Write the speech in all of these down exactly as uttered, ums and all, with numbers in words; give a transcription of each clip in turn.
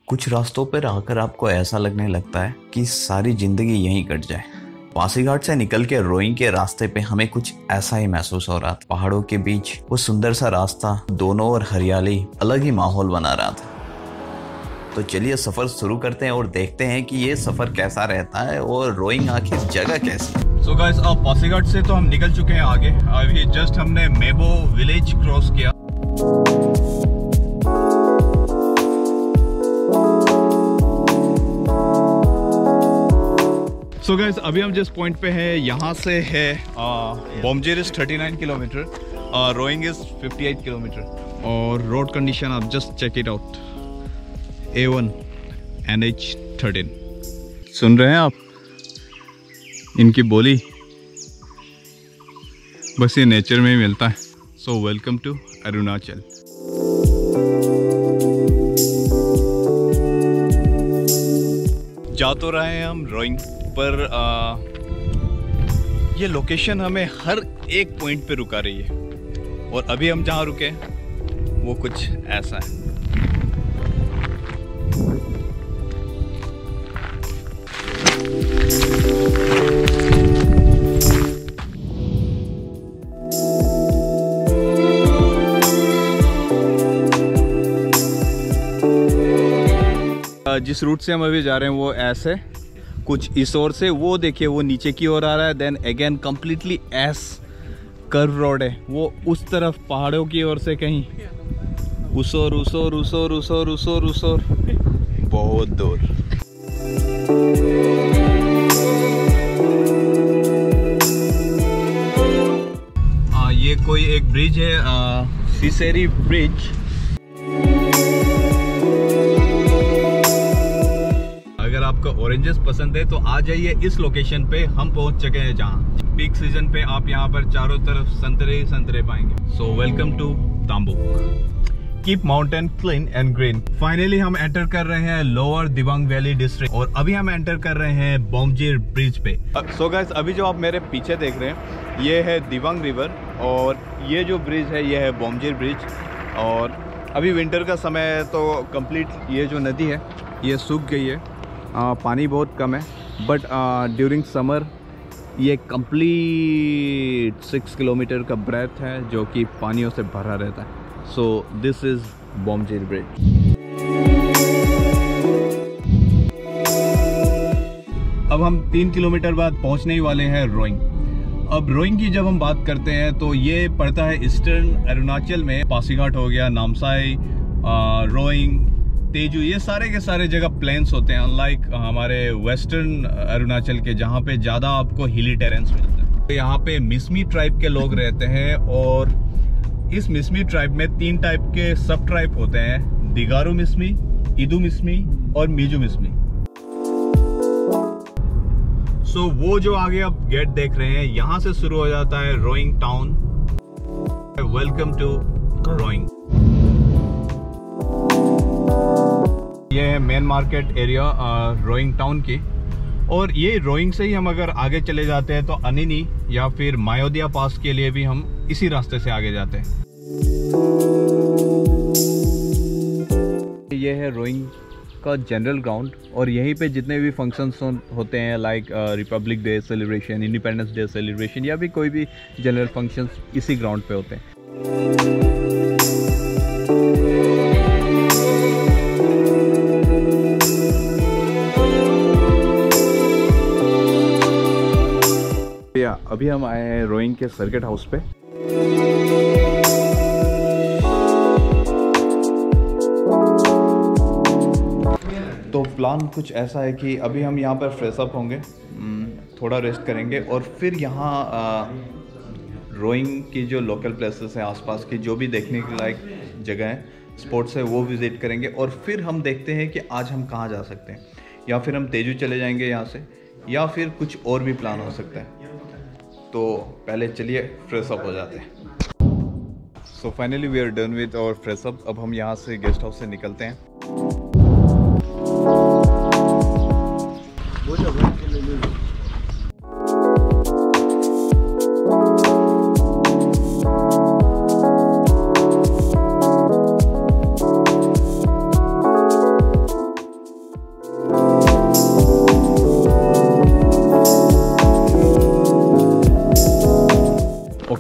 कुछ रास्तों पर आकर आपको ऐसा लगने लगता है कि सारी जिंदगी यहीं कट जाए। पासीघाट से निकल के रोइंग के रास्ते पे हमें कुछ ऐसा ही महसूस हो रहा था। पहाड़ों के बीच वो सुंदर सा रास्ता, दोनों ओर हरियाली, अलग ही माहौल बना रहा था। तो चलिए सफर शुरू करते हैं और देखते हैं कि ये सफर कैसा रहता है और रोइंग आखिर जगह कैसी। सो गाइस, अब पासीघाट से तो हम निकल चुके हैं आगे। अभी जस्ट हमने मेबो विलेज क्रॉस किया। सो so गाइस, अभी हम जिस पॉइंट पे हैं यहाँ से है Bomjer is thirty nine kilometre, Roing is fifty eight kilometre. और रोड कंडीशन आप just check it out, A one N H thirteen. सुन रहे हैं आप इनकी बोली? बस ये नेचर में ही मिलता है। So welcome to Arunachal. जा तो रहे हैं हम रोइंग पर, आ, ये लोकेशन हमें हर एक पॉइंट पे रुका रही है। और अभी हम जहाँ रुके वो कुछ ऐसा है। जिस रूट से हम अभी जा रहे हैं वो ऐसे कुछ इस ओर से, वो देखिए वो नीचे की ओर आ रहा है। Then again completely S curve road है, वो उस तरफ पहाड़ों की ओर से कहीं उस ओर उस ओर उस ओर उस ओर उस ओर उस ओर बहुत दूर। आ, ये कोई एक ब्रिज है, सिसेरी ब्रिज। अगर आपको ऑरेंजेस पसंद है तो आ जाइए इस लोकेशन पे। हम पहुंच चुके हैं जहां पीक सीजन पे आप यहां पर चारों तरफ संतरे ही संतरे पाएंगे। So welcome to Tambuk. Keep mountain clean and green. Finally हम एंटर कर रहे हैं लोअर दिबांग वैली डिस्ट्रिक्ट और अभी हम एंटर कर रहे हैं बोमजेर ब्रिज पे। सो गाइस, अभी जो आप मेरे पीछे देख रहे हैं ये है दिबांग रिवर और ये जो ब्रिज है ये है बोमजेर ब्रिज। और अभी विंटर का समय है तो कंप्लीट ये जो नदी है ये सूख गई है, आ, पानी बहुत कम है। बट ड्यूरिंग समर ये कंप्लीट सिक्स किलोमीटर का ब्रेथ है जो कि पानियों से भरा रहता है। So this is Bomjer bridge. अब हम तीन किलोमीटर बाद पहुंचने ही वाले हैं रोइंग। अब रोइंग की जब हम बात करते हैं तो ये पड़ता है ईस्टर्न अरुणाचल में। पासीघाट हो गया, नामसाई, रोइंग, तेजू, ये सारे के सारे जगह प्लेन्स होते हैं, अनलाइक हमारे वेस्टर्न अरुणाचल के जहाँ पे ज़्यादा आपको हिली टेरेंस मिलता है। तो यहाँ पे मिसमी ट्राइब के लोग रहते हैं और इस मिसमी ट्राइब में तीन टाइप के सब ट्राइब होते हैं, दिगारू मिसमी, इदू मिसमी और मीजू मिसमी। सो so, वो जो आगे आप गेट देख रहे हैं यहाँ से शुरू हो जाता है Roing town. Welcome to Roing. ये है main market area Roing town की। और ये रोइंग से ही हम अगर आगे चले जाते हैं तो अनिनी या फिर मायोदिया पास के लिए भी हम इसी रास्ते से आगे जाते हैं। ये है रोइंग का जनरल ग्राउंड और यहीं पे जितने भी फंक्शंस होते हैं like Republic Day celebration, Independence Day celebration या भी कोई भी जनरल फंक्शंस इसी ग्राउंड पे होते हैं। अभी हम आए हैं रोइंग के सर्किट हाउस पे। तो प्लान कुछ ऐसा है कि अभी हम यहाँ पर फ्रेश अप होंगे, थोड़ा रेस्ट करेंगे और फिर यहाँ रोइंग की जो लोकल प्लेसेस हैं आसपास की, जो भी देखने के लायक जगह हैं, स्पॉट्स है, वो विज़िट करेंगे। और फिर हम देखते हैं कि आज हम कहाँ जा सकते हैं, या फिर हम तेजू चले जाएंगे यहाँ से, या फिर कुछ और भी प्लान हो सकता है। तो पहले चलिए फ्रेश अप हो जाते हैं। So finally we are done with our fresh up. अब हम यहाँ से गेस्ट हाउस से निकलते हैं।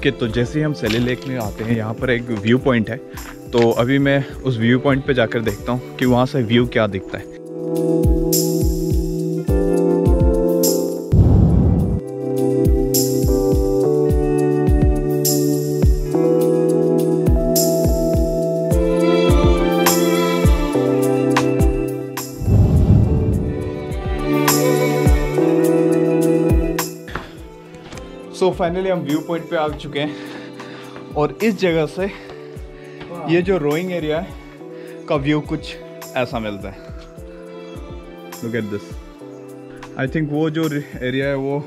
ओके okay, तो जैसे ही हम सेली लेक में आते हैं यहाँ पर एक व्यू पॉइंट है, तो अभी मैं उस व्यू पॉइंट पे जाकर देखता हूँ कि वहाँ से व्यू क्या दिखता है। सो फाइनली हम व्यू पॉइंट पे आ चुके हैं और इस जगह से ये जो रोइंग एरिया है का व्यू कुछ ऐसा मिलता है। Look at this. I think वो जो एरिया है वो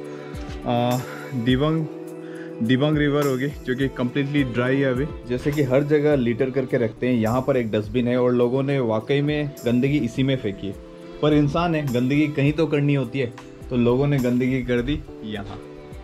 दिबांग दिबांग रिवर होगी, जो कि कम्प्लीटली ड्राई है अभी। जैसे कि हर जगह लीटर करके रखते हैं, यहाँ पर एक डस्टबिन है और लोगों ने वाकई में गंदगी इसी में फेंकी है। पर इंसान है, गंदगी कहीं तो करनी होती है, तो लोगों ने गंदगी कर दी यहाँ।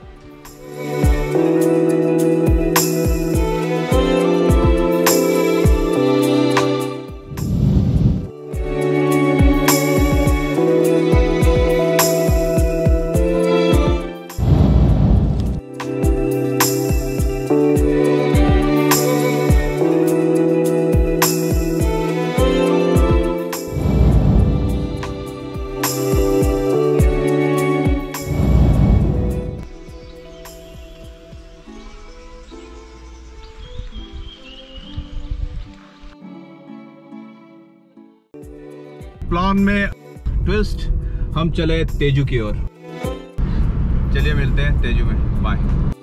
प्लान में ट्विस्ट, हम चले तेजू की ओर। चलिए मिलते हैं तेजू में, बाय।